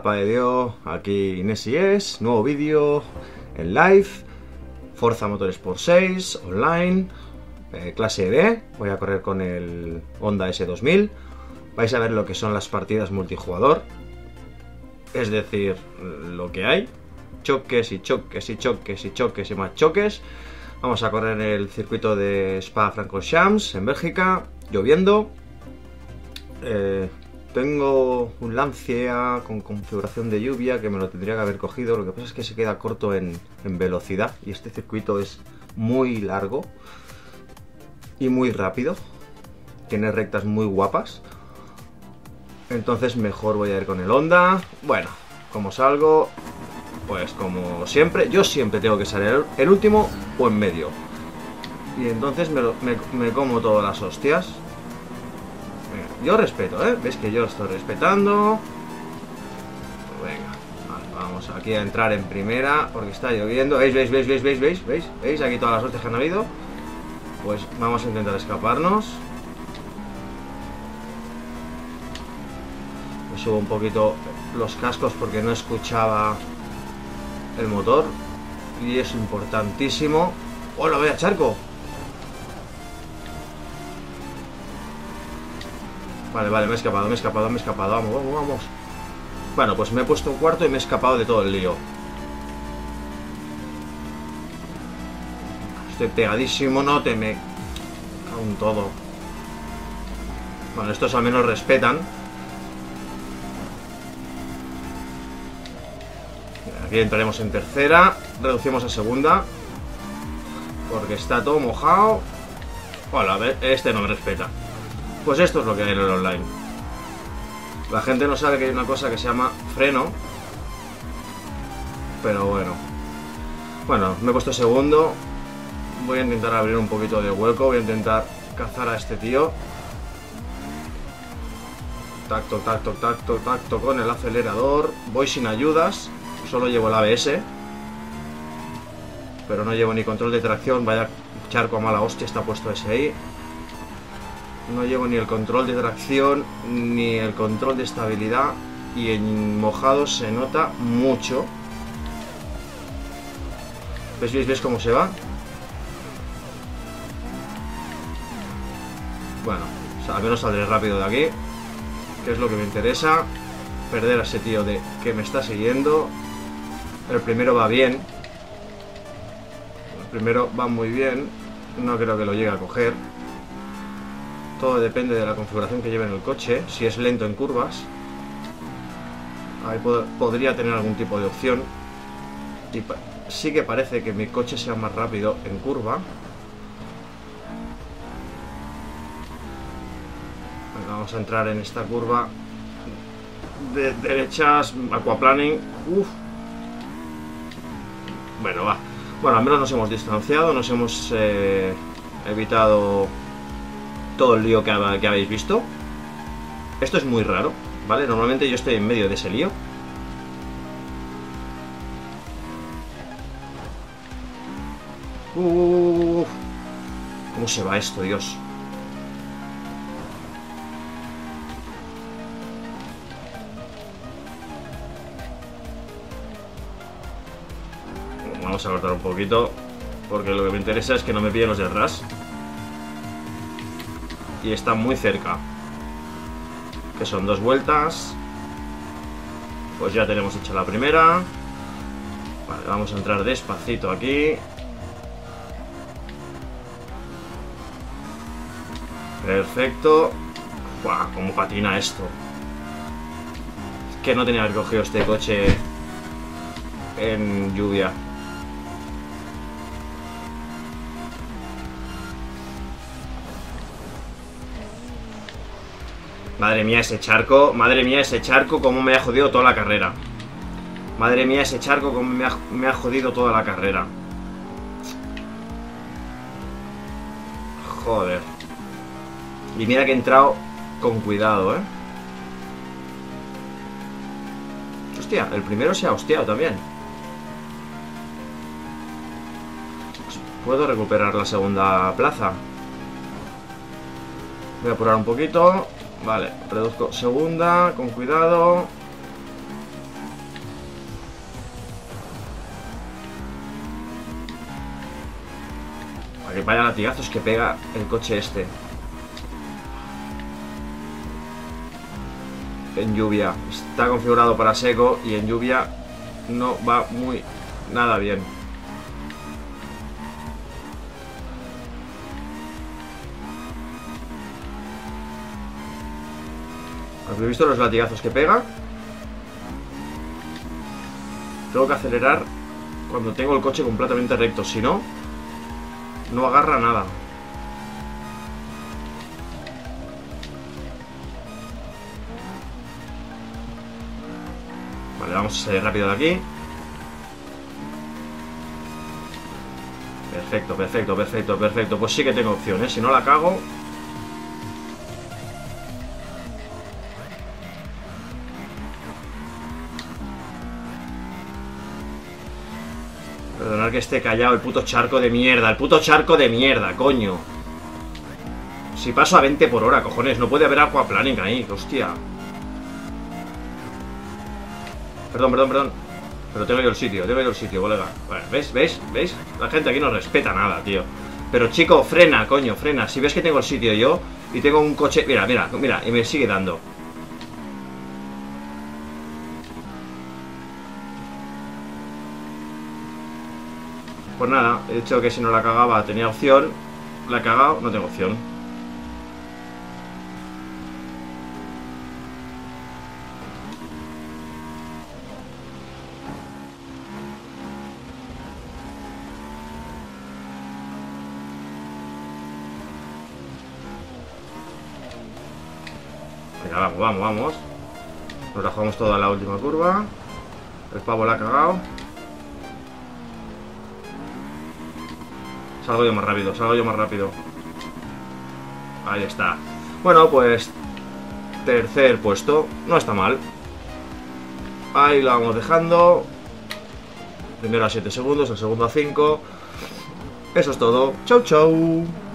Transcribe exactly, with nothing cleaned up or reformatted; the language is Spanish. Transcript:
Papá de Dios, aquí Inesies, nuevo vídeo en live, Forza Motorsport seis, online, eh, clase B, voy a correr con el Honda ese dos mil, vais a ver lo que son las partidas multijugador, es decir, lo que hay, choques y choques y choques y choques y más choques. Vamos a correr el circuito de Spa-Francorchamps en Bélgica, lloviendo. Eh, tengo un Lancia con configuración de lluvia que me lo tendría que haber cogido. Lo que pasa es que se queda corto en, en velocidad y este circuito es muy largo y muy rápido. Tiene rectas muy guapas. Entonces mejor voy a ir con el Honda. Bueno, como salgo, pues como siempre, yo siempre tengo que salir el último o en medio. Y entonces me, lo, me, me como todas las hostias. Yo respeto, ¿eh? ¿Ves que yo lo estoy respetando? Venga, vamos aquí a entrar en primera porque está lloviendo. ¿Veis, veis, veis, veis, veis, veis? ¿Veis? ¿Veis? Aquí todas las hostias que han habido. Pues vamos a intentar escaparnos. Me subo un poquito los cascos porque no escuchaba el motor. Y es importantísimo. ¡Hola, vaya charco! Vale, vale, me he escapado, me he escapado, me he escapado. Vamos, vamos, vamos. Bueno, pues me he puesto cuarto y me he escapado de todo el lío. Estoy pegadísimo, no te me... aún todo. Bueno, estos al menos respetan. Aquí entraremos en tercera. Reducimos a segunda porque está todo mojado. Hola, a ver, este no me respeta. Pues esto es lo que hay en el online. La gente no sabe que hay una cosa que se llama freno. Pero bueno. Bueno, me he puesto segundo. Voy a intentar abrir un poquito de hueco. Voy a intentar cazar a este tío. Tacto, tacto, tacto, tacto con el acelerador. Voy sin ayudas. Solo llevo el A B S. Pero no llevo ni control de tracción. Vaya charco a mala hostia está puesto ese ahí. No llevo ni el control de tracción ni el control de estabilidad y en mojado se nota mucho. ¿Ves, ves, ves cómo se va? Bueno, al menos saldré rápido de aquí, que es lo que me interesa. Perder a ese tío de que me está siguiendo. El primero va bien. El primero va muy bien. No creo que lo llegue a coger. Todo depende de la configuración que lleve en el coche. Si es lento en curvas, ahí pod podría tener algún tipo de opción. Y sí que parece que mi coche sea más rápido en curva. Vamos a entrar en esta curva de derechas, aquaplaning. Uf. Bueno, va. Bueno, al menos nos hemos distanciado, nos hemos eh, evitado todo el lío que, que habéis visto. Esto es muy raro, ¿vale? Normalmente yo estoy en medio de ese lío. Uf. ¿Cómo se va esto, Dios? Vamos a cortar un poquito porque lo que me interesa es que no me pillen los de atrás. Y está muy cerca, que son dos vueltas. Pues ya tenemos hecha la primera. Vale, vamos a entrar despacito aquí. Perfecto. ¡Buah! ¿Cómo patina esto? Es que no tenía que haber cogido este coche en lluvia. Madre mía ese charco, madre mía ese charco, cómo me ha jodido toda la carrera. Madre mía ese charco, cómo me ha, me ha jodido toda la carrera. Joder. Y mira que he entrado con cuidado, ¿eh? Hostia, el primero se ha hostiado también. Pues puedo recuperar la segunda plaza. Voy a apurar un poquito. Vale, reduzco segunda, con cuidado. Que vaya latigazos que pega el coche este. En lluvia. Está configurado para seco y en lluvia no va muy nada bien. ¿Habéis visto los latigazos que pega? Tengo que acelerar cuando tengo el coche completamente recto, si no, no agarra nada. Vale, vamos a salir rápido de aquí. Perfecto, perfecto, perfecto, perfecto. Pues sí que tengo opciones, si no la cago. Perdonad que esté callado, el puto charco de mierda. El puto charco de mierda, coño. Si paso a veinte por hora, cojones. No puede haber aquaplaning ahí, hostia. Perdón, perdón, perdón. Pero tengo yo el sitio, tengo yo el sitio, colega. Bueno, ¿ves? ¿Ves? ¿Veis? La gente aquí no respeta nada, tío. Pero chico, frena, coño, frena. Si ves que tengo el sitio yo y tengo un coche... Mira, mira, mira, y me sigue dando. Pues nada, he dicho que si no la cagaba tenía opción. La he cagado, no tengo opción. Venga, vamos, vamos, vamos. Nos la jugamos toda la última curva. El pavo la ha cagado. Salgo yo más rápido, salgo yo más rápido. Ahí está. Bueno, pues tercer puesto. No está mal. Ahí lo vamos dejando. Primero a siete segundos, el segundo a cinco. Eso es todo. Chau, chau.